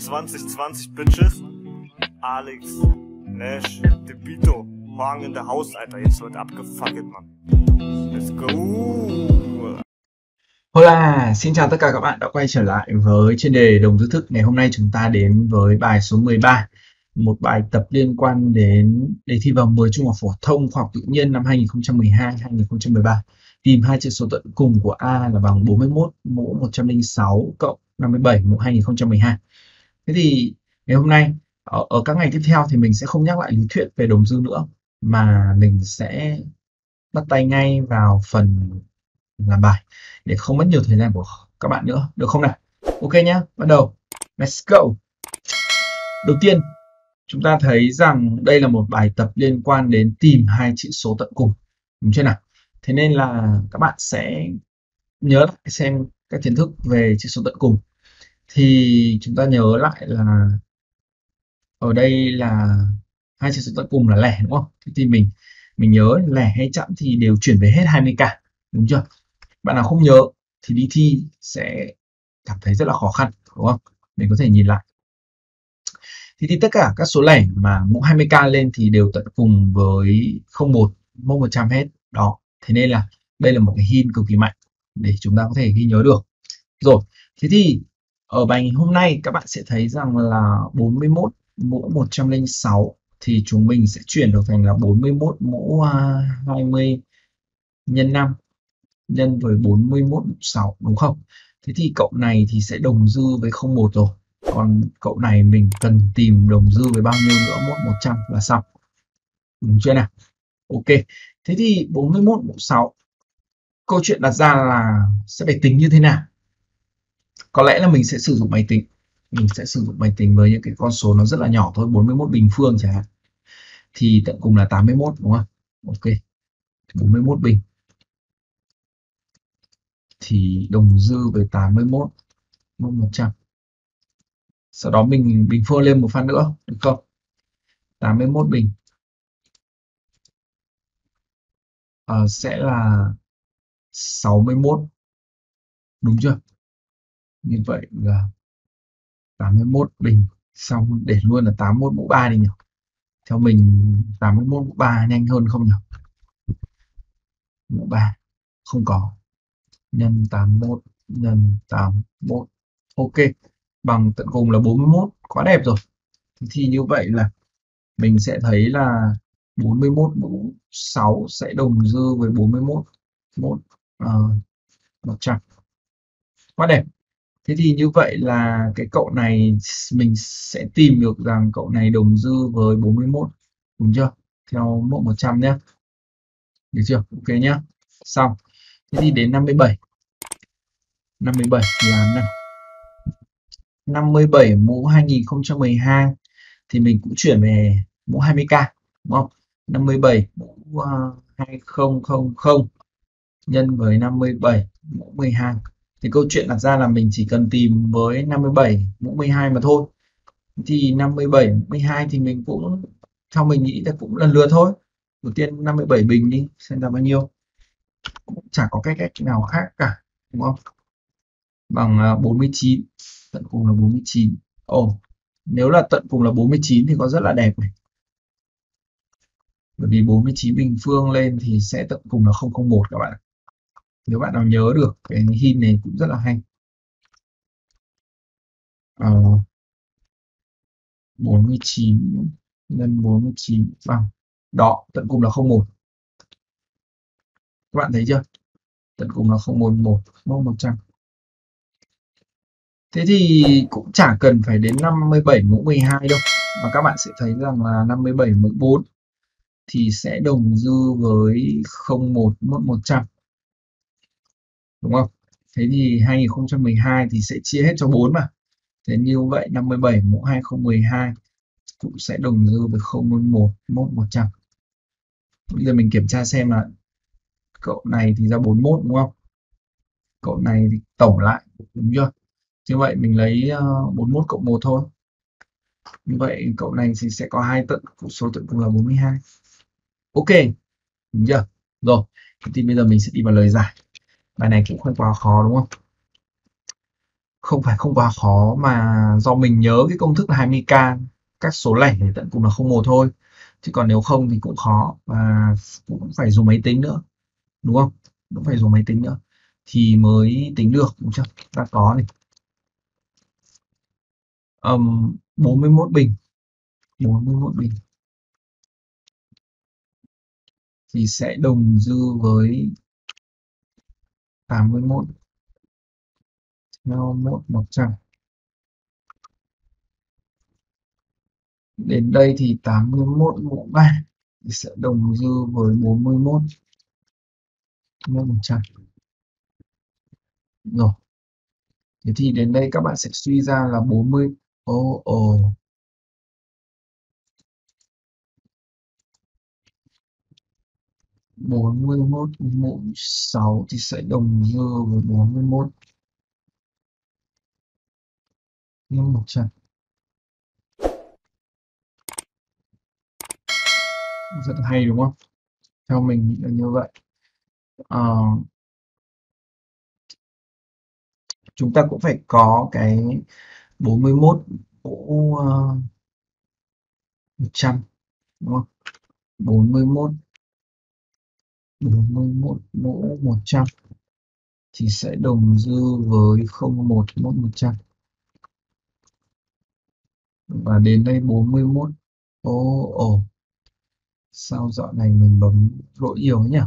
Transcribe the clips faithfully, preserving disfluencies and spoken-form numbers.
zwanzig zwanzig Bitches. Alex, Nash, DeVito, Hoàng in the house, Alter. Jetzt wird abgefuckt, Mann. Let's go. Hola, xin chào tất cả các bạn đã quay trở lại với chuyên đề đồng dư thức. Ngày hôm nay chúng ta đến với bài số mười ba, một bài tập liên quan đến đề thi vào mười trung học phổ thông khoa học tự nhiên năm hai nghìn không trăm mười hai đến hai nghìn không trăm mười ba. Tìm hai chữ số tận cùng của A là bằng bốn mươi mốt mũ một trăm lẻ sáu cộng năm mươi bảy mũ hai nghìn không trăm mười hai. Thế thì ngày hôm nay ở, ở các ngày tiếp theo thì mình sẽ không nhắc lại lý thuyết về đồng dư nữa, mà mình sẽ bắt tay ngay vào phần làm bài để không mất nhiều thời gian của các bạn nữa, được không nào? Ok nhé, bắt đầu. Let's go. Đầu tiên, chúng ta thấy rằng đây là một bài tập liên quan đến tìm hai chữ số tận cùng, đúng chưa nào? Thế nên là các bạn sẽ nhớ lại xem các kiến thức về chữ số tận cùng. Thì chúng ta nhớ lại là ở đây là hai chữ số tận cùng là lẻ, đúng không? Thế thì mình mình nhớ lẻ hay chẵn thì đều chuyển về hết hai mươi k, đúng chưa? Bạn nào không nhớ thì đi thi sẽ cảm thấy rất là khó khăn, đúng không? Mình có thể nhìn lại. Thì, thì tất cả các số lẻ mà mũ hai mươi k lên thì đều tận cùng với không một mốc một trăm hết. Đó. Thế nên là đây là một cái hint cực kỳ mạnh để chúng ta có thể ghi nhớ được. Rồi, thế thì ở bài hôm nay các bạn sẽ thấy rằng là bốn mươi mốt mũ một trăm lẻ sáu thì chúng mình sẽ chuyển được thành là bốn mươi mốt mũ hai mươi nhân năm nhân với bốn mươi mốt mũ sáu, đúng không? Thế thì cậu này thì sẽ đồng dư với không một rồi. Còn cậu này mình cần tìm đồng dư với bao nhiêu nữa, mốt một trăm là xong. Đúng chưa nào? Ok. Thế thì bốn mươi mốt mũ sáu. Câu chuyện đặt ra là sẽ phải tính như thế nào? Có lẽ là mình sẽ sử dụng máy tính. Mình sẽ sử dụng máy tính với những cái con số nó rất là nhỏ thôi, bốn mươi mốt bình phương chẳng hạn. Thì tận cùng là tám mươi mốt, đúng không? Ok. bốn mươi mốt bình thì đồng dư với tám mươi mốt mốt một trăm. Sau đó mình bình phương lên một phát nữa, được không? tám mươi mốt bình uh, sẽ là sáu mươi mốt, đúng chưa? Như vậy là tám mươi mốt bình, xong để luôn là tám mươi mốt mũ ba đi nhỉ? Theo mình tám mươi mốt mũ ba nhanh hơn không nhỉ? Mũ ba không có, nhân tám mươi mốt nhân tám mươi mốt, ok, bằng tận cùng là bốn mươi mốt, quá đẹp rồi. Thì như vậy là mình sẽ thấy là bốn mươi mốt mũ sáu sẽ đồng dư với bốn mươi mốt mốt uh, một trăm, quá đẹp. Thế thì như vậy là cái cậu này mình sẽ tìm được rằng cậu này đồng dư với bốn mươi mốt, đúng chưa? Theo mẫu một trăm nhé. Được chưa? Ok nhé. Xong. Thế thì đến năm mươi bảy. năm mươi bảy là nào? năm mươi bảy mũ hai nghìn không trăm mười hai thì mình cũng chuyển về mũ hai mươi k, đúng không? năm mươi bảy mũ uh, hai nghìn không trăm nhân với năm mươi bảy mũ mười hai. Thì câu chuyện đặt ra là mình chỉ cần tìm với năm mươi bảy mũ mười hai mà thôi. Thì năm mươi bảy mũ mười hai thì mình cũng, theo mình nghĩ là cũng lần lượt thôi. Đầu tiên năm mươi bảy bình đi, xem là bao nhiêu. Cũng chả có cách cách nào khác cả, đúng không? Bằng bốn mươi chín, tận cùng là bốn mươi chín. Ồ, nếu là tận cùng là bốn mươi chín thì có rất là đẹp này. Bởi vì bốn mươi chín bình phương lên thì sẽ tận cùng là không không một các bạn. Nếu bạn nào nhớ được cái hint này cũng rất là hay. Ờ, bốn mươi chín nhân bốn mươi chín bằng, đó, tận cùng là không một. Các bạn thấy chưa? Tận cùng là không một một mốt một trăm. Thế thì cũng chả cần phải đến năm mươi bảy mũ mười hai đâu, mà các bạn sẽ thấy rằng là năm mươi bảy mũ bốn thì sẽ đồng dư với không một mốt một trăm, đúng không? Thế thì hai nghìn không trăm mười hai thì sẽ chia hết cho bốn mà. Thế như vậy năm mươi bảy mũ hai nghìn không trăm mười hai cũng sẽ đồng dư với không một mốt một trăm. Bây giờ mình kiểm tra xem là cậu này thì ra bốn mươi mốt, đúng không? Cậu này thì tổng lại, đúng chưa? Như vậy mình lấy uh, bốn mươi mốt cộng một thôi. Như vậy cậu này thì sẽ có hai tận, số tận cùng là bốn mươi hai. Ok, đúng chưa? Rồi, thì bây giờ mình sẽ đi vào lời giải. Bài này cũng không quá khó, đúng không? không phải không quá khó, mà do mình nhớ cái công thức là hai mươi k các số lẻ thì tận cùng là không một thôi, chứ còn nếu không thì cũng khó, và cũng phải dùng máy tính nữa, đúng không? Cũng phải dùng máy tính nữa thì mới tính được, đúng chưa? Ta có này, um, bốn mươi mốt bình, bốn mươi mốt bình thì sẽ đồng dư với tám mươi mốt theo mốt một trăm. Đến đây thì tám mươi mốt mũ ba thì sẽ đồng dư với bốn mươi mốt mốt một trăm. Rồi, thế thì đến đây các bạn sẽ suy ra là bốn mươi, ồ ồ bốn mươi mốt mũ sáu thì sẽ đồng dư với bốn mươi mốt nhân một trăm. Rất hay đúng không? Theo mình nghĩ là như vậy. Ờ, chúng ta cũng phải có cái bốn mươi mốt mũ uh, một trăm, đúng không? bốn mươi mốt bốn mươi mốt mũ một trăm thì sẽ đồng dư với không một mốt một trăm. Và đến đây bốn mươi mốt, ồ ồ sao dạo này mình bấm lỗi nhiều nhỉ?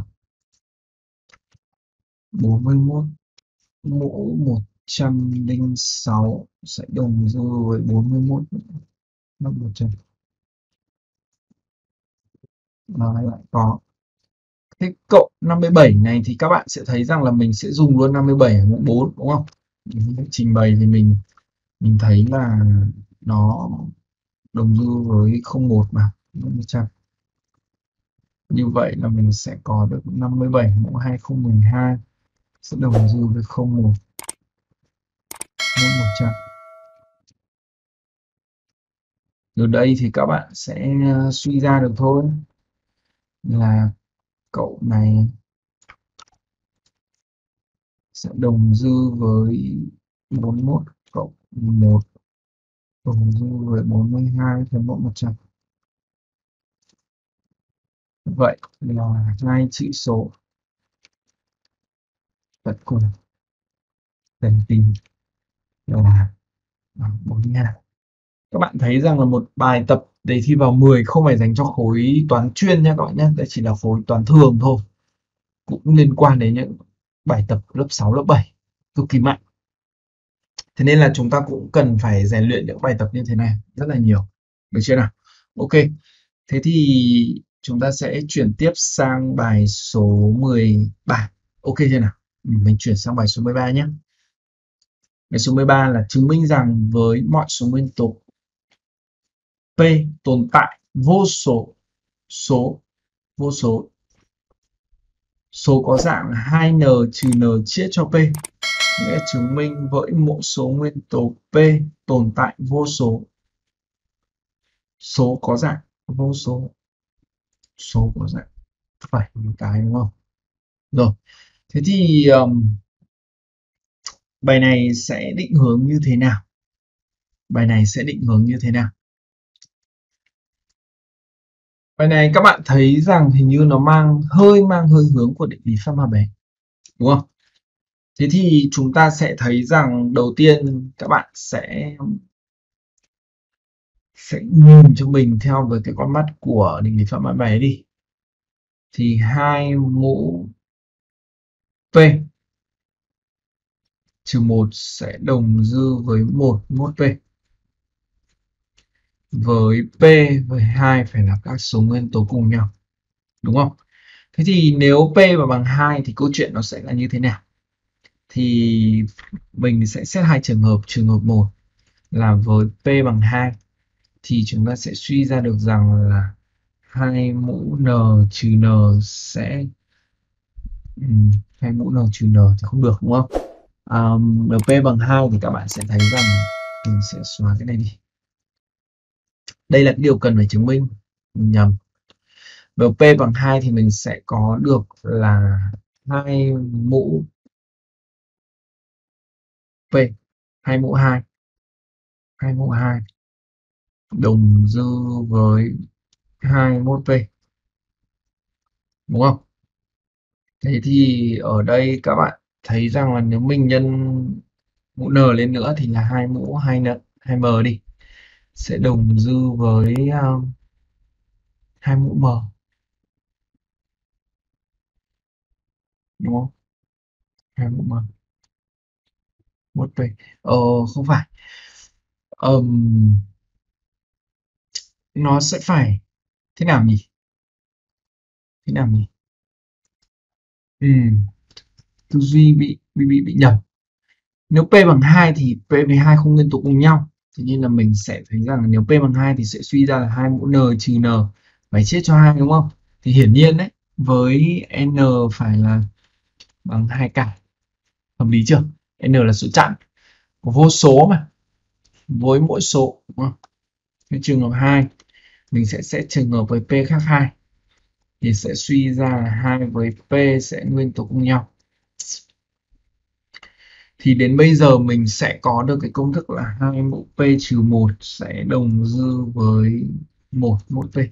bốn mươi mốt mũ một trăm lẻ sáu sẽ đồng dư với bốn mươi mốt mũ một trăm. Nó lại có cái cộng năm mươi bảy này thì các bạn sẽ thấy rằng là mình sẽ dùng luôn năm mươi bảy ở mũ bốn, đúng không? Mình trình bày thì mình mình thấy là nó đồng dư với không một mà một trăm. Như vậy là mình sẽ có được năm mươi bảy mũ hai không một hai sẽ đồng dư với không một mũ một trăm. Từ đây thì các bạn sẽ uh, suy ra được thôi là cậu này sẽ đồng dư với bốn mươi mốt cộng một đồng dư với bốn mươi hai phần mũ một trăm. Vậy là hai chữ số tận cùng cần tìm là bốn mươi hai. Các bạn thấy rằng là một bài tập đề thi vào mười không phải dành cho khối toán chuyên nha các bạn nhé, đây chỉ là khối toán thường thôi, cũng liên quan đến những bài tập lớp sáu, lớp bảy cực kỳ mạnh. Thế nên là chúng ta cũng cần phải rèn luyện những bài tập như thế này rất là nhiều, được chưa nào? Ok, thế thì chúng ta sẽ chuyển tiếp sang bài số mười ba. Ok chưa nào? Mình chuyển sang bài số mười ba nhé. Bài số mười ba là chứng minh rằng với mọi số nguyên tố P tồn tại vô số số vô số số có dạng hai n trừ n chia cho P. Nghĩa chứng minh với mỗi số nguyên tố P tồn tại vô số số có dạng vô số số có dạng phải một cái, đúng không? Rồi, thế thì um, bài này sẽ định hướng như thế nào? Bài này sẽ định hướng như thế nào? Bài này các bạn thấy rằng hình như nó mang hơi mang hơi hướng của định lý Pháp Ma Bé, đúng không? Thế thì chúng ta sẽ thấy rằng đầu tiên các bạn sẽ sẽ nhìn cho mình theo với cái con mắt của định lý Pháp Ma Bé đi. Thì hai mũ P trừ một sẽ đồng dư với một mốt P. Với P với hai phải là các số nguyên tố cùng nhau, đúng không? Thế thì nếu P mà bằng hai thì câu chuyện nó sẽ là như thế nào? Thì mình sẽ xét hai trường hợp. Trường hợp một là với P bằng hai thì chúng ta sẽ suy ra được rằng là hai mũ n trừ n sẽ um, hai mũ n trừ n thì không được, đúng không? Um, nếu P bằng hai thì các bạn sẽ thấy rằng mình sẽ xóa cái này đi. Đây là cái điều cần phải chứng minh. Mình nhầm. Nếu P bằng hai thì mình sẽ có được là hai mũ P hai mũ hai, hai mũ hai đồng dư với hai mươi mốt p, đúng không? Thế thì ở đây các bạn thấy rằng là nếu mình nhân mũ n lên nữa thì là hai mũ hai n hai m đi, sẽ đồng dư với uh, hai mũ m, đúng không? Hai mũ m một p. Ờ không phải. Ờm, nó sẽ phải thế nào nhỉ? Thế nào nhỉ? Ừ, tư duy bị bị bị bị nhầm. Nếu p bằng hai thì p với hai không liên tục cùng nhau. Thế nên là mình sẽ thấy rằng nếu p bằng hai thì sẽ suy ra là hai mũ n trừ n phải chia cho hai, đúng không? Thì hiển nhiên đấy, với n phải là bằng hai cả. Hợp lý chưa? N là số chẵn của vô số mà. Với mỗi số, đúng không? Cái trường hợp hai mình sẽ xét trường hợp với p khác hai thì sẽ suy ra là hai với p sẽ nguyên tố cùng nhau. Thì đến bây giờ mình sẽ có được cái công thức là hai mũ p trừ một sẽ đồng dư với một mũ p.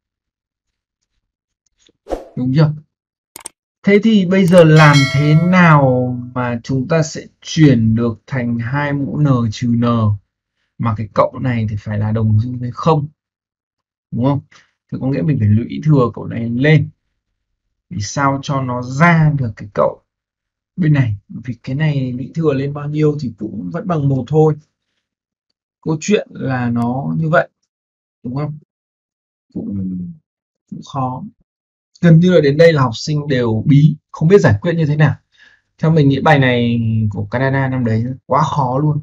Đúng chưa? Thế thì bây giờ làm thế nào mà chúng ta sẽ chuyển được thành hai mũ n trừ n mà cái cộng này thì phải là đồng dư với không, đúng không? Thì có nghĩa mình phải lũy thừa cậu này lên vì sao cho nó ra được cái cậu bên này, vì cái này lũy thừa lên bao nhiêu thì cũng vẫn bằng một thôi. Câu chuyện là nó như vậy, đúng không? Cũng, cũng khó. Gần như là đến đây là học sinh đều bí, không biết giải quyết như thế nào. Theo mình nghĩ bài này của Canada năm đấy quá khó luôn.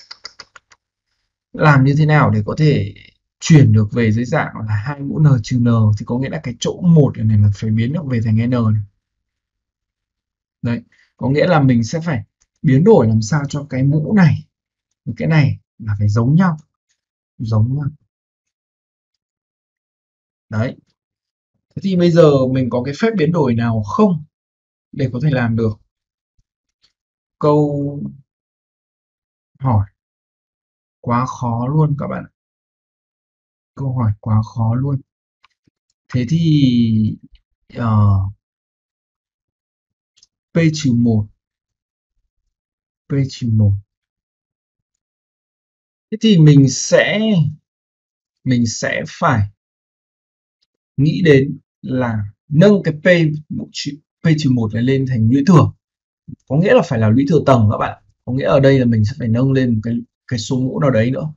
Làm như thế nào để có thể chuyển được về dưới dạng là hai mũ n trừ n thì có nghĩa là cái chỗ một này là phải biến được về thành n này. Đấy, có nghĩa là mình sẽ phải biến đổi làm sao cho cái mũ này với cái này là phải giống nhau, giống nhau. Đấy. Thế thì bây giờ mình có cái phép biến đổi nào không để có thể làm được? Câu hỏi quá khó luôn các bạn. Câu hỏi quá khó luôn. Thế thì uh, p trừ một, p trừ một. Thế thì mình sẽ mình sẽ phải nghĩ đến là nâng cái p p trừ một này lên thành lũy thừa, có nghĩa là phải là lũy thừa tầng các bạn. Có nghĩa ở đây là mình sẽ phải nâng lên một cái cái số mũ nào đấy nữa.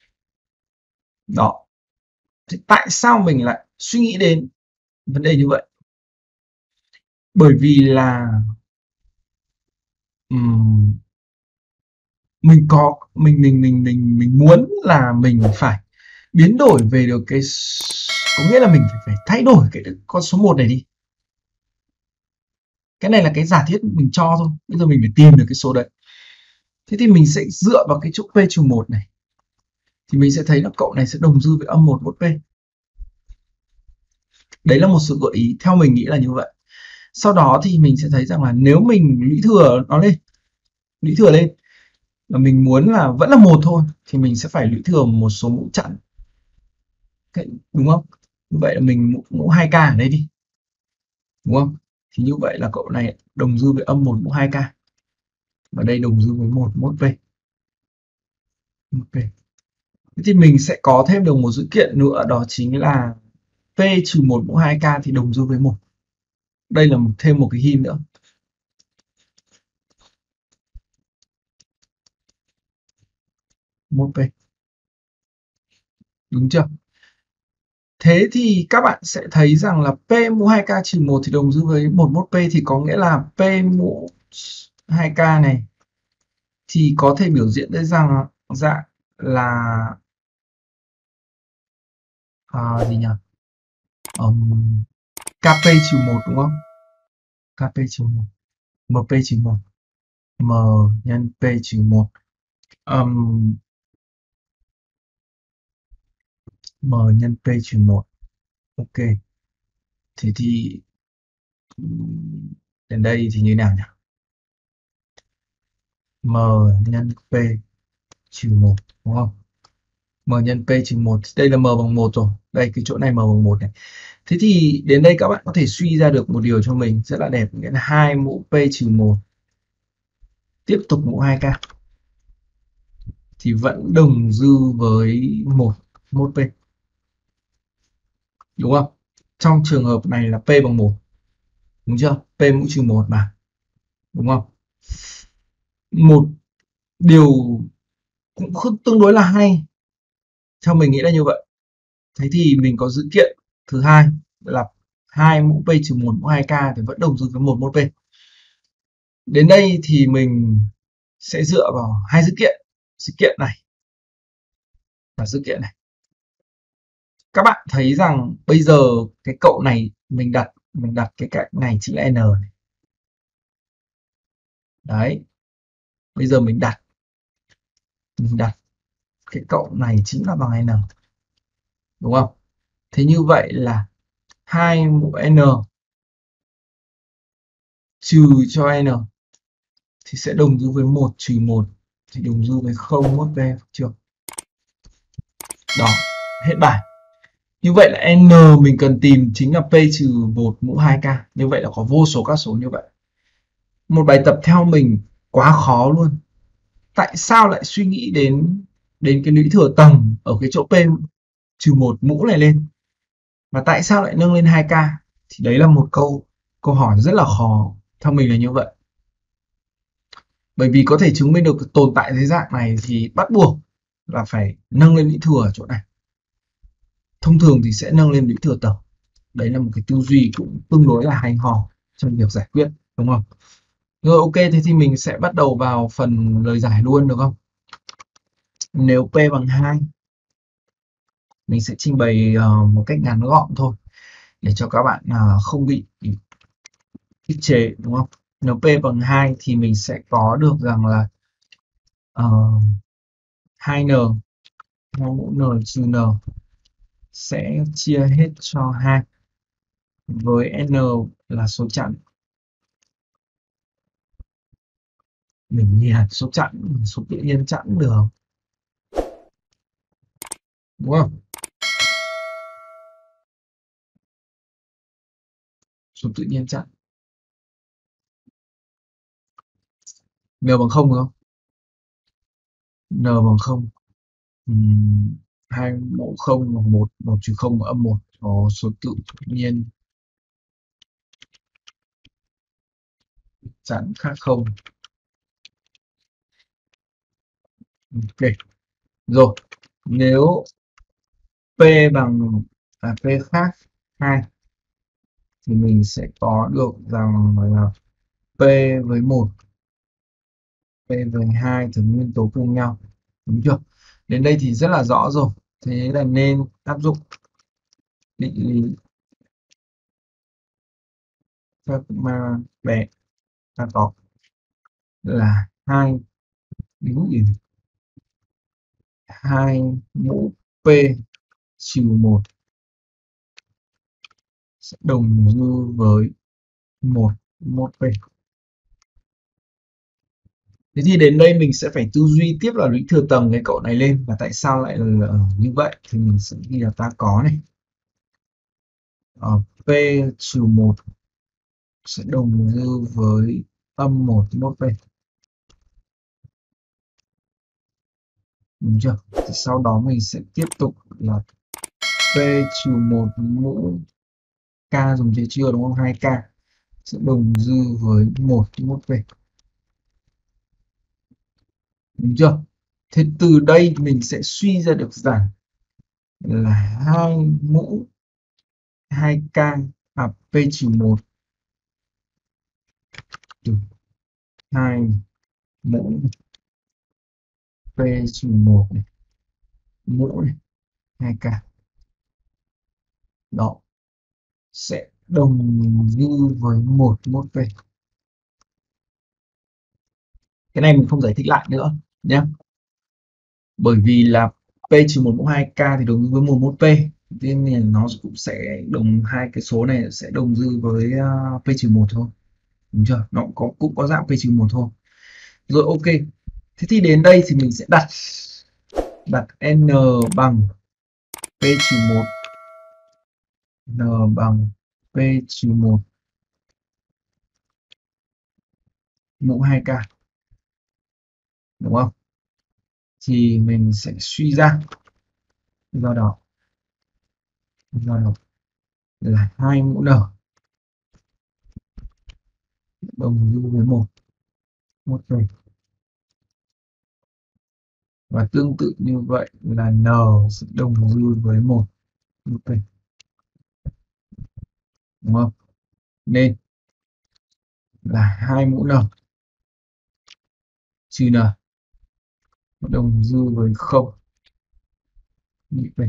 Đó. Thế tại sao mình lại suy nghĩ đến vấn đề như vậy? Bởi vì là um, mình có mình mình mình mình mình muốn là mình phải biến đổi về được cái, có nghĩa là mình phải phải thay đổi cái con số một này đi. Cái này là cái giả thiết mình cho thôi, bây giờ mình phải tìm được cái số đấy. Thế thì mình sẽ dựa vào cái chỗ p trừ một này thì mình sẽ thấy là cậu này sẽ đồng dư với âm một mốt p. Đấy là một sự gợi ý, theo mình nghĩ là như vậy. Sau đó thì mình sẽ thấy rằng là nếu mình lũy thừa nó lên, lũy thừa lên và mình muốn là vẫn là một thôi thì mình sẽ phải lũy thừa một số mũ chẵn, đúng không? Như vậy là mình mũ, mũ hai k ở đây đi, đúng không? Thì như vậy là cậu này đồng dư với âm một mũ hai k và đây đồng dư với một mốt p. Ok. Thế thì mình sẽ có thêm được một dữ kiện nữa, đó chính là p trừ một mũ hai k thì đồng dư với một. Đây là một, thêm một cái hint nữa. một p. Đúng chưa? Thế thì các bạn sẽ thấy rằng là p mũ hai k trừ một thì đồng dư với một mốt p, thì có nghĩa là p mũ hai k này thì có thể biểu diễn dưới rằng dạng là à, gì nhỉ? Um, kp trừ một, đúng không? Kp trừ một, mp trừ một, m nhân p trừ một. Um, m nhân p trừ một. Ok. Thế thì đến đây thì như nào nhỉ? M nhân p trừ một, đúng không? M nhân P trừ một, đây là M bằng một rồi. Đây, cái chỗ này M bằng một này. Thế thì đến đây các bạn có thể suy ra được một điều cho mình rất là đẹp, nghĩa là hai mũ P trừ một tiếp tục mũ hai K thì vẫn đồng dư với một mốt P. Đúng không? Trong trường hợp này là P bằng một. Đúng chưa? P mũ trừ một mà. Đúng không? Một điều cũng không tương đối là hay. Theo mình nghĩ là như vậy. Thế thì mình có dữ kiện thứ hai là hai mũ P trừ một mũ hai K thì vẫn đồng dư với một mốt P. Đến đây thì mình sẽ dựa vào hai dữ kiện, dữ kiện này và dữ kiện này. Các bạn thấy rằng bây giờ cái cậu này mình đặt mình đặt cái cạnh này chính là n này. Đấy. Bây giờ mình đặt mình đặt cái cậu này chính là bằng n. Đúng không? Thế như vậy là hai mũ n trừ cho n thì sẽ đồng dư với một trừ một thì đồng dư với không mốt P chưa? Đó, hết bài. Như vậy là n mình cần tìm chính là P trừ một mũ hai K. Như vậy là có vô số các số như vậy. Một bài tập theo mình quá khó luôn. Tại sao lại suy nghĩ đến đến cái lũy thừa tầng ở cái chỗ P trừ một mũ này lên? Và tại sao lại nâng lên hai K? Thì đấy là một câu câu hỏi rất là khó. Theo mình là như vậy. Bởi vì có thể chứng minh được tồn tại dưới dạng này thì bắt buộc là phải nâng lên lũy thừa ở chỗ này. Thông thường thì sẽ nâng lên lũy thừa tầng. Đấy là một cái tư duy cũng tương đối là hay ho trong việc giải quyết, đúng không? Rồi, ok, thế thì mình sẽ bắt đầu vào phần lời giải luôn, được không? Nếu P bằng hai, mình sẽ trình bày uh, một cách ngắn gọn thôi để cho các bạn uh, không bị ức chế, đúng không? Nếu P bằng hai thì mình sẽ có được rằng là uh, hai n, hai mũ n trừ n sẽ chia hết cho hai với n là số chẵn. Mình nghĩ là số chẵn, số tự nhiên chẵn được, đúng không? Số tự nhiên chẵn. N bằng không đúng không? N bằng không. Uhm, hai mũ không bằng một, một trừ không bằng âm một, có số tự nhiên chẵn khác không. Ok. Rồi, nếu P bằng à, P khác hai thì mình sẽ có được rằng là P với một, P với hai thì nguyên tố cùng nhau. Đúng chưa? Đến đây thì rất là rõ rồi. Thế là nên áp dụng định lý phép ma bé ta có là hai mũ gì? hai mũ P trừ một sẽ đồng dư với một mốt P. Thế thì đến đây mình sẽ phải tư duy tiếp là lũy thừa tầng cái cậu này lên, và tại sao lại là như vậy thì mình sẽ ghi là ta có này. Ở P trừ một sẽ đồng dư với âm một mốt P. Đúng chưa? Thì sau đó mình sẽ tiếp tục là P trừ một mũ K dùng chia chưa, đúng không? hai K sẽ đồng dư với một mốt P. Đúng chưa? Thế từ đây mình sẽ suy ra được rằng là hai mũ hai K à P trừ một từ hai mũ P trừ một này, mũ này, hai K. Đó sẽ đồng dư với một mốt P. Cái này mình không giải thích lại nữa nhé. Bởi vì là P trừ một mũ hai K thì đồng dư với một mốt P. Nên nó cũng sẽ đồng hai cái số này sẽ đồng dư với P trừ một thôi. Đúng chưa? Nó cũng có cũng có dạng P trừ một thôi. Rồi ok. Thế thì đến đây thì mình sẽ đặt đặt n bằng p trừ một, n bằng p trừ một mũ hai k, đúng không? Thì mình sẽ suy ra do đó do đó là hai mũ n đồng dư với một một p, và tương tự như vậy là n sẽ đồng dư với một một p, đúng không? Nên là hai mũ n trừ n đồng dư với không một p.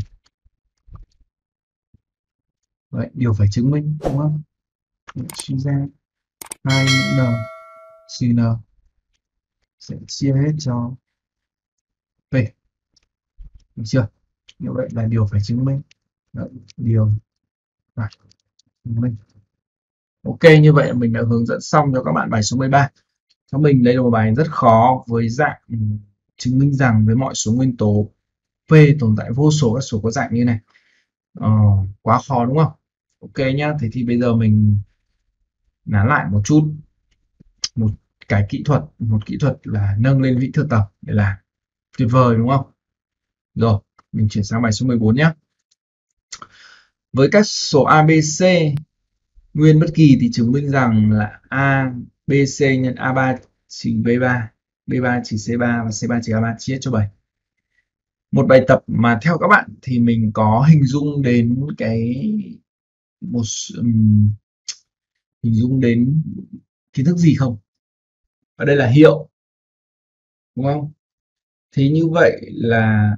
Vậy điều phải chứng minh, đúng không? Suy ra hai mũ n trừ n sẽ chia hết cho p, được chưa? Như vậy là điều phải chứng minh. Đấy, điều phải chứng minh. Ok, như vậy là mình đã hướng dẫn xong cho các bạn bài số mười ba. Cho mình đây là một bài rất khó với dạng chứng minh rằng với mọi số nguyên tố P tồn tại vô số các số có dạng như này. Ờ, quá khó đúng không? Ok nhá, thế thì bây giờ mình nán lại một chút, một cái kỹ thuật, một kỹ thuật là nâng lên vị thừa tập để làm. Tuyệt vời đúng không? Rồi, mình chuyển sang bài số mười bốn nhé. Với các số a bê xê nguyên bất kỳ thì chứng minh rằng là a bê xê nhân a ba trừ bê ba, bê ba trừ xê ba và xê ba trừ a ba chia hết cho bảy. Một bài tập mà theo các bạn thì mình có hình dung đến cái một um, hình dung đến kiến thức gì không? Ở đây là hiệu, đúng không? Thế như vậy là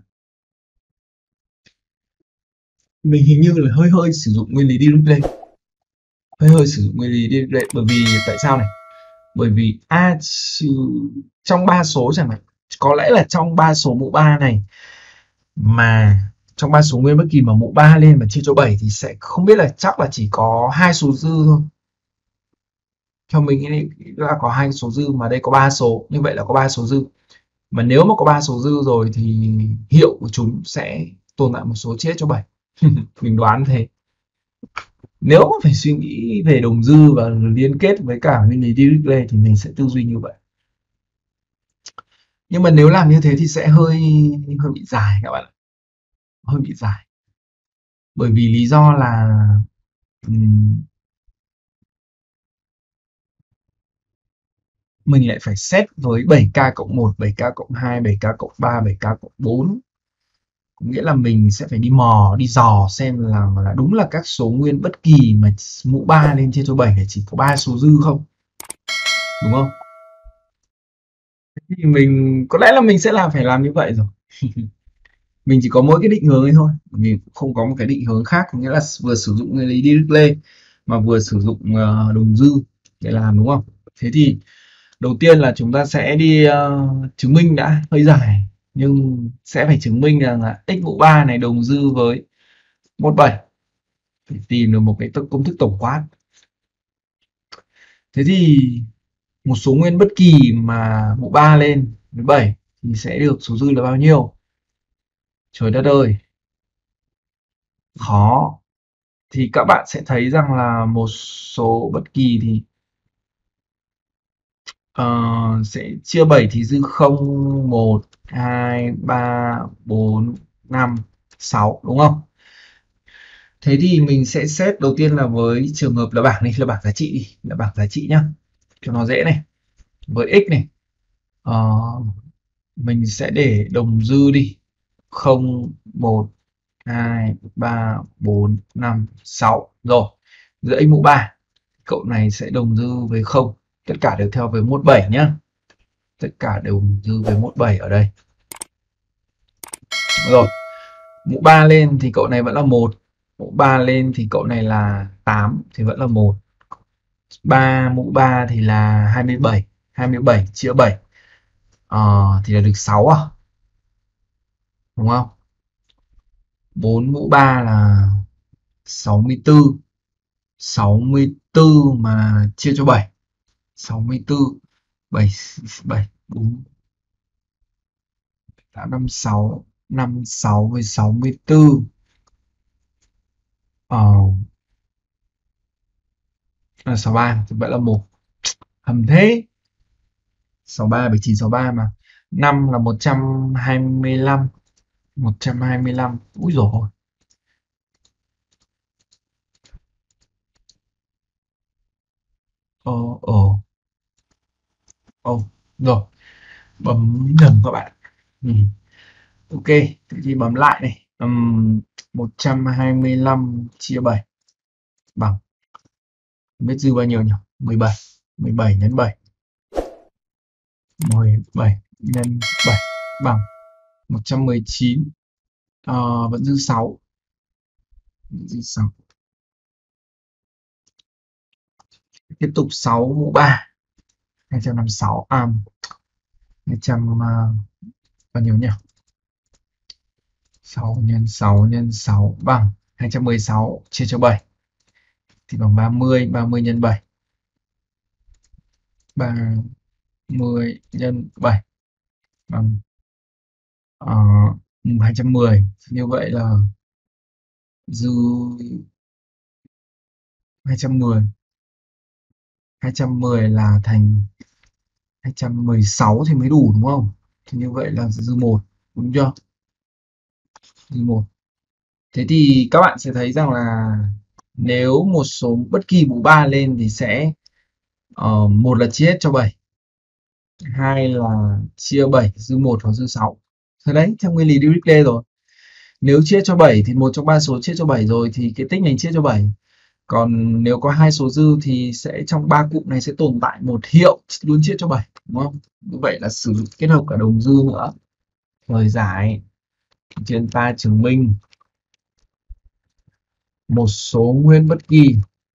mình hình như là hơi hơi sử dụng nguyên lý Dirichlet, hơi hơi sử dụng nguyên lý Dirichlet. Bởi vì tại sao này? Bởi vì a trừ trong ba số chẳng hạn, có lẽ là trong ba số mũ ba này, mà trong ba số nguyên bất kỳ mà mũ ba lên mà chia cho bảy thì sẽ không biết là, chắc là chỉ có hai số dư thôi. Theo mình nghĩ là có hai số dư, mà đây có ba số, như vậy là có ba số dư. Mà nếu mà có ba số dư rồi thì hiệu của chúng sẽ tồn tại một số chia cho bảy. Mình đoán thế. Nếu mà phải suy nghĩ về đồng dư và liên kết với cả nguyên lý Dirichlet thì mình sẽ tư duy như vậy. Nhưng mà nếu làm như thế thì sẽ hơi hơi bị dài các bạn ạ, hơi bị dài. Bởi vì lý do là um, mình lại phải xét với bảy k cộng một, bảy k cộng hai, bảy k cộng ba, bảy k cộng bốn. Nghĩa là mình sẽ phải đi mò, đi dò xem là, là đúng là các số nguyên bất kỳ mà mũ ba lên chia cho bảy là chỉ có ba số dư không, đúng không? Thì mình có lẽ là mình sẽ làm phải làm như vậy rồi. Mình chỉ có mỗi cái định hướng ấy thôi, mình cũng không có một cái định hướng khác, nghĩa là vừa sử dụng nguyên lý Dirichlet mà vừa sử dụng uh, đồng dư để làm, đúng không? Thế thì đầu tiên là chúng ta sẽ đi uh, chứng minh đã, hơi dài nhưng sẽ phải chứng minh rằng là x mũ ba này đồng dư với một bảy, phải tìm được một cái công thức tổng quát. Thế thì một số nguyên bất kỳ mà mũ ba lên với bảy thì sẽ được số dư là bao nhiêu? Trời đất ơi, khó. Thì các bạn sẽ thấy rằng là một số bất kỳ thì uh, sẽ chia bảy thì dư không, một, hai, ba, bốn, năm, sáu, đúng không? Thế thì mình sẽ xét đầu tiên là với trường hợp là bảng này, là bảng giá trị đi, là bảng giá trị nhá, cho nó dễ này. Với x này, uh, mình sẽ để đồng dư đi, không, một, hai, ba, bốn, năm, sáu. Rồi, giữa x mũ ba, cậu này sẽ đồng dư với không. Tất cả đều theo với mốt bảy nhá. Tất cả đều đồng dư với mốt bảy ở đây. Rồi, mũ ba lên thì cậu này vẫn là một. Mũ ba lên thì cậu này là tám thì vẫn là một. ba mũ ba thì là hai mươi bảy. hai mươi bảy chia bảy ờ, thì là được sáu à? Đúng không? bốn mũ ba là sáu mươi tư. sáu mươi tư mà chia cho bảy. sáu mươi tư, bảy, bảy, bốn. tám năm sáu, năm mươi sáu với sáu mươi tư. Ờ, là sáu mươi ba thì vẫn là một. Hầm thế. sáu mươi ba, bảy mươi chín, sáu mươi ba mà. năm là một trăm hai mươi lăm. một trăm hai mươi lăm. Úi dồi ôi. Ờ, ờ. Ồ, rồi. Bấm nhầm các bạn. Ừ. Ok, thế thì bấm lại này. Um, một trăm hai mươi lăm chia bảy bằng, không biết dư bao nhiêu nhỉ? mười bảy. mười bảy nhân bảy. mười bảy nhân bảy bằng một trăm mười chín. Ờ, vẫn dư sáu. Vẫn dư sáu. Tiếp tục sáu mũ ba. hai trăm năm mươi sáu. À, hai trăm uh, bao nhiêu nhỉ? sáu nhân sáu nhân sáu bằng hai trăm mười sáu chia cho bảy thì bằng ba mươi. ba mươi nhân bảy. ba mươi nhân bảy bằng uh, hai trăm mười. Như vậy là dư hai trăm mười. hai trăm mười là thành hai trăm mười sáu thì mới đủ đúng không? Thì như vậy là dư một, đúng chưa? Dư một. Thế thì các bạn sẽ thấy rằng là nếu một số bất kỳ mũ ba lên thì sẽ uh, một là chia hết cho bảy, hai là chia bảy dư một hoặc dư sáu. Thế đấy, theo nguyên lý Dirichlet rồi. Nếu chia cho bảy thì một trong ba số chia cho bảy rồi thì cái tích này chia cho bảy. Còn nếu có hai số dư thì sẽ trong ba cụm này sẽ tồn tại một hiệu luôn chia cho bảy, đúng không? Như vậy là sử dụng kết hợp cả đồng dư nữa. Lời giải, trên ta chứng minh một số nguyên bất kỳ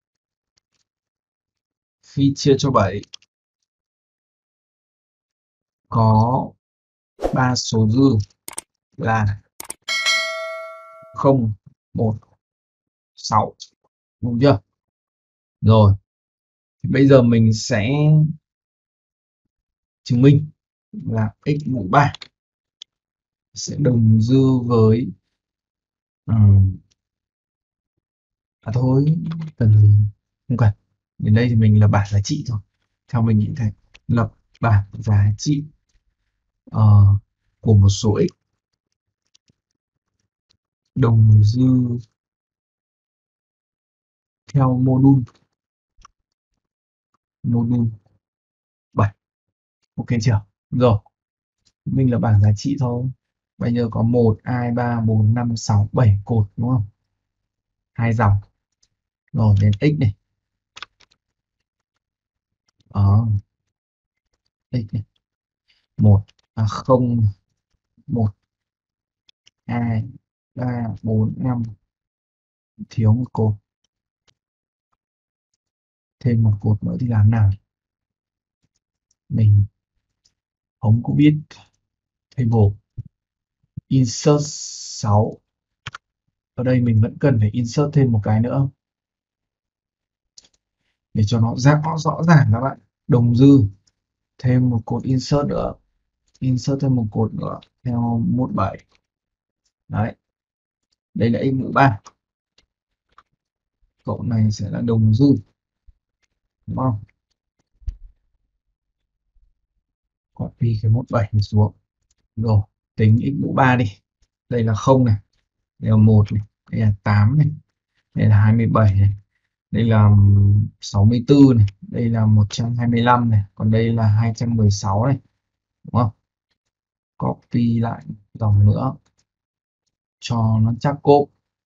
khi chia cho bảy có ba số dư là không, một, sáu, đúng chưa? Rồi, bây giờ mình sẽ chứng minh là x mũ ba sẽ đồng dư với um, à thôi, cần gì không cần. Đến đây thì mình lập bảng giá trị thôi. Theo mình nghĩ thế, lập bảng giá trị uh, của một số x đồng dư theo mô đun mô đun bảy. Ok chưa? Rồi, mình lập bảng giá trị thôi. Bây giờ có một, hai, ba, bốn, năm, sáu, bảy cột đúng không? Hai dòng. Rồi đến x này. Đó. X này. một, à không, một, hai, ba, bốn, năm. Thiếu một cột. Thêm một cột nữa thì làm nào? Mình không có biết. Table. Insert sáu. Ở đây mình vẫn cần phải insert thêm một cái nữa. Để cho nó rõ, rõ ràng các bạn. Đồng dư. Thêm một cột insert nữa. Insert thêm một cột nữa. Theo mốt bảy. Đấy. Đây là x mũ ba. Cậu này sẽ là đồng dư. Đúng không? Copy cái mốt bảy này xuống. Rồi. Tính x mũ ba đi. Đây là không này. Đây là một này. Đây là tám này. Đây là hai mươi bảy này. Đây là sáu mươi tư này. Đây là một trăm hai mươi lăm này. Còn đây là hai trăm mười sáu này. Đúng không? Copy lại dòng nữa. Cho nó chắc cộp.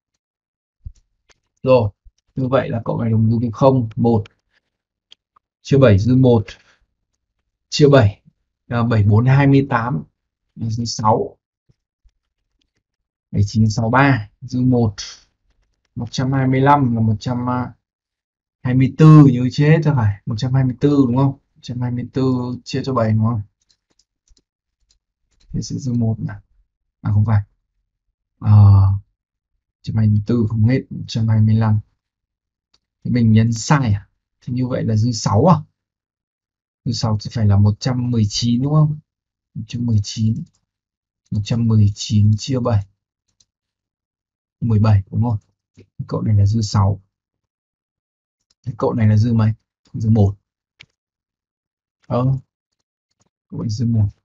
Rồi. Như vậy là cậu này đồng dư với không, một. Chia bảy dư một. Chia bảy là bảy, bốn, hai mươi tám. Dư sáu. bảy, chín, sáu mươi ba. Dư một. một trăm hai mươi lăm là một trăm hai mươi tư, nhớ chết cho phải. một trăm hai mươi tư đúng không? một trăm hai mươi tư chia cho bảy đúng không? Thế sẽ dư một này. À không phải. Ờ, một trăm hai mươi tư không hết, một trăm hai mươi lăm. Thì mình nhấn sai à? Thì như vậy là dư sáu à? Dư sáu thì phải là một trăm mười chín đúng không? một trăm mười chín. một trăm mười chín chia bảy, mười bảy đúng không? Cái cậu này là dư sáu. Cái cậu này là dư mấy? Dư một. Ờ, cậu ấy dư một.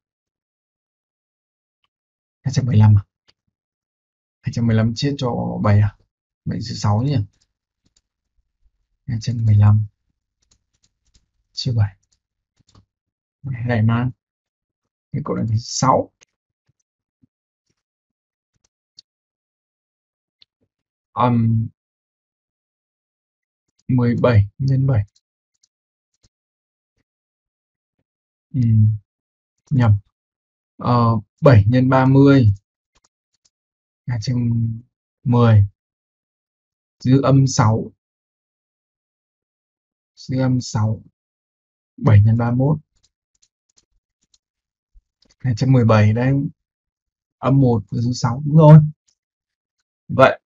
hai trăm mười lăm à? hai trăm mười lăm chia cho bảy à? Vậy dư sáu nhỉ? hai trăm mười lăm chia bảy. Này mà. Cái cậu này là sáu. Um, mười bảy nhân bảy. Ừ, nhầm. Ờ, bảy nhân ba mươi. hai trăm mười. Dư âm sáu. Dư âm sáu. bảy nhân ba mươi mốt. hai trăm mười bảy đây. Âm một dư sáu. Đúng rồi. Vậy.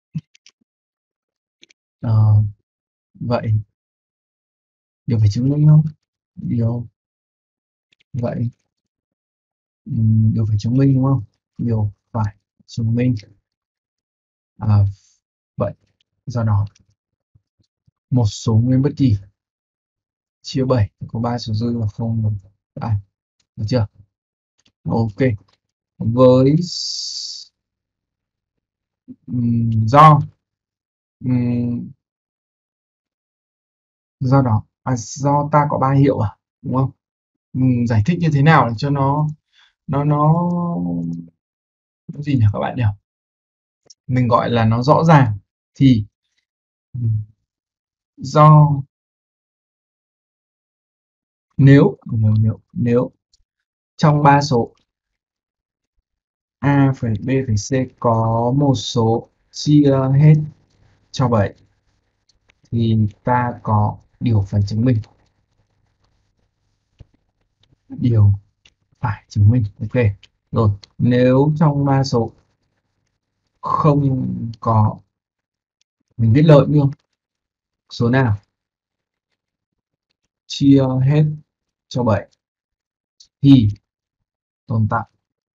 Ờ, vậy. Điều phải chứng minh không? Điều. Vậy. Ừm, điều phải chứng minh đúng không? Điều phải chứng minh. À, vậy. Do đó. Một số nguyên bất kỳ chia bảy có ba số dư là không, một, ba. Được chưa? Ok. Với ừm, do ừm, do đó à, do ta có ba hiệu à, đúng không? Ừm, giải thích như thế nào để cho nó nó nó nó gì nhỉ các bạn nhỉ? Mình gọi là nó rõ ràng thì ừm, do nếu nếu nếu nếu trong ba số A phẩy B phẩy C có một số chia hết cho bảy thì ta có điều phải chứng minh. Điều phải chứng minh. Ok. Rồi, nếu trong ba số không có, mình viết lợi luôn, số nào chia hết cho bảy thì tồn tại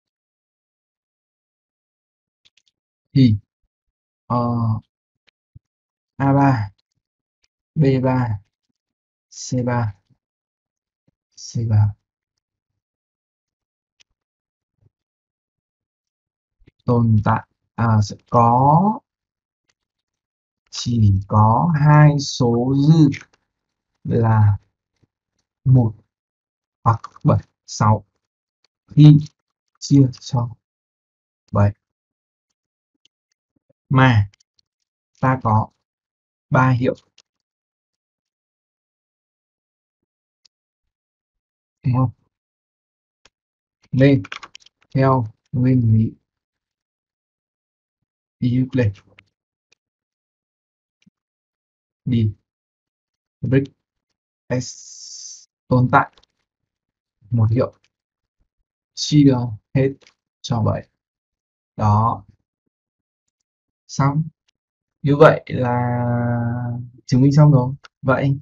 thì uh, a ba, b ba, c ba, c ba tồn tại à, sẽ có chỉ có hai số dư là một hoặc bảy, sáu khi chia cho bảy mà ta có ba hiệu, đúng không? Nên theo nguyên lý Euclid đi brick s tồn tại một hiệu chia hết cho bảy. Đó, xong. Như vậy là chứng minh xong rồi. Vậy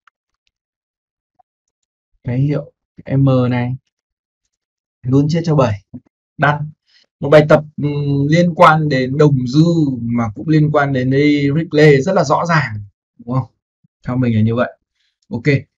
cái hiệu M này luôn chia cho bảy. Đặt một bài tập um, liên quan đến đồng dư mà cũng liên quan đến Dirichlet rất là rõ ràng, đúng không? Theo mình là như vậy. Ok.